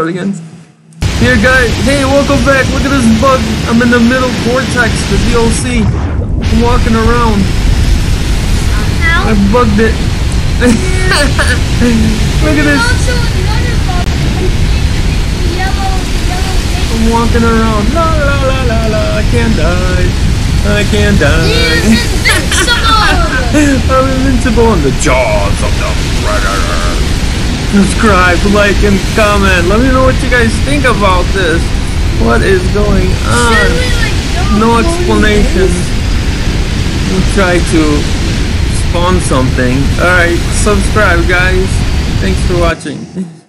again. Here guys, hey, welcome back. Look at this bug. I'm in the middle Vortex, the DLC. I'm walking around. I bugged it. Look at this. I'm walking around. La la la la la. I can't die. I can't die. He's invincible. I'm invincible in the jaws of the predator. Subscribe, like, and comment. Let me know what you guys think about this. What is going on? No explanations. We'll try to spawn something. Alright, subscribe guys. Thanks for watching.